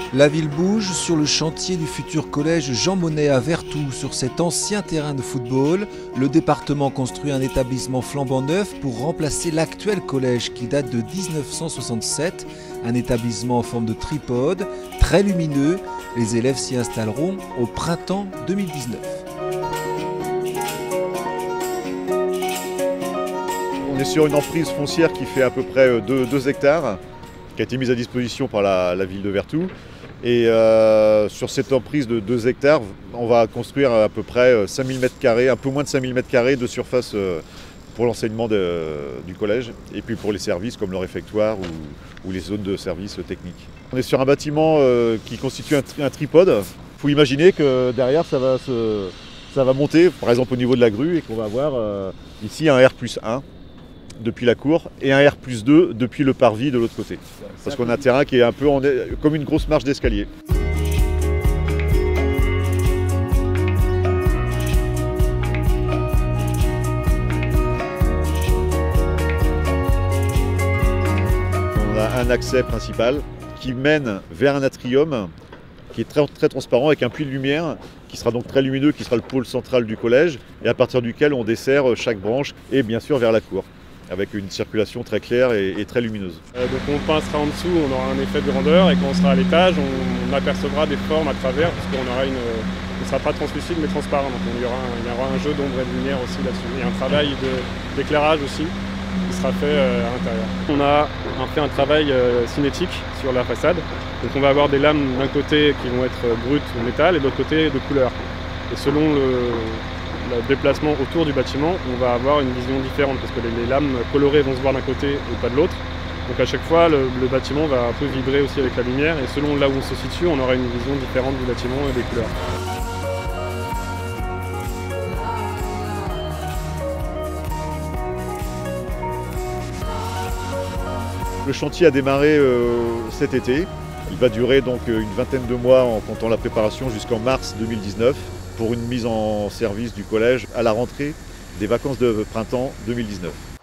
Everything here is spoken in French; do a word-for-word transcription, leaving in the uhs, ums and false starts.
La ville bouge sur le chantier du futur collège Jean Monnet à Vertou. Sur cet ancien terrain de football, le département construit un établissement flambant neuf pour remplacer l'actuel collège qui date de mille neuf cent soixante-sept. Un établissement en forme de tripode, très lumineux. Les élèves s'y installeront au printemps deux mille dix-neuf. On est sur une emprise foncière qui fait à peu près deux hectares, qui a été mise à disposition par la, la ville de Vertou. Et euh, sur cette emprise de deux hectares, on va construire à peu près cinq mille mètres carrés, un peu moins de cinq mille mètres carrés de surface euh, pour l'enseignement du collège, et puis pour les services comme le réfectoire ou, ou les zones de services techniques. On est sur un bâtiment euh, qui constitue un, tri un tripode. Il faut imaginer que derrière ça va, se, ça va monter, par exemple au niveau de la grue, et qu'on va avoir euh, ici un R plus un. Depuis la cour et un R plus deux depuis le parvis de l'autre côté. Parce qu'on a un terrain qui est un peu en, comme une grosse marche d'escalier. On a un accès principal qui mène vers un atrium qui est très, très transparent avec un puits de lumière qui sera donc très lumineux, qui sera le pôle central du collège et à partir duquel on dessert chaque branche et bien sûr vers la cour, avec une circulation très claire et, et très lumineuse. Euh, donc on pincera en dessous, on aura un effet de grandeur, et quand on sera à l'étage, on, on apercevra des formes à travers, parce qu'on aura une, on ne sera pas translucide mais transparent, donc il y aura un, il y aura un jeu d'ombre et de lumière aussi là-dessus, et un travail d'éclairage aussi qui sera fait euh, à l'intérieur. On a un, fait un travail euh, cinétique sur la façade, donc on va avoir des lames d'un côté qui vont être brutes ou métal, et de l'autre côté de couleur. Et selon le, le déplacement autour du bâtiment, on va avoir une vision différente parce que les, les lames colorées vont se voir d'un côté et pas de l'autre. Donc à chaque fois, le, le bâtiment va un peu vibrer aussi avec la lumière et selon là où on se situe, on aura une vision différente du bâtiment et des couleurs. Le chantier a démarré euh, cet été. Il va durer donc une vingtaine de mois en comptant la préparation jusqu'en mars deux mille dix-neuf. Pour une mise en service du collège à la rentrée des vacances de printemps deux mille dix-neuf.